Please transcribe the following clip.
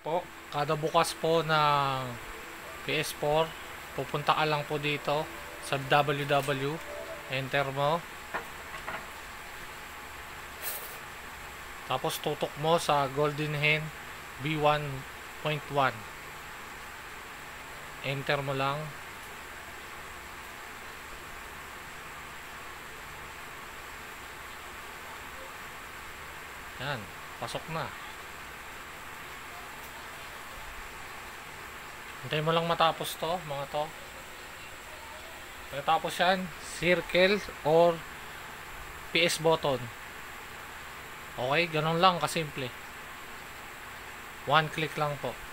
po, kada bukas po ng PS4, pupunta ka lang po dito sa www, enter mo, tapos tutok mo sa Golden Hen V1.1, enter mo lang. Yan, pasok na. Hintay mo lang matapos to, mga to. Pagkatapos yan, circle or PS button. Okay, ganun lang kasimple. One click lang po.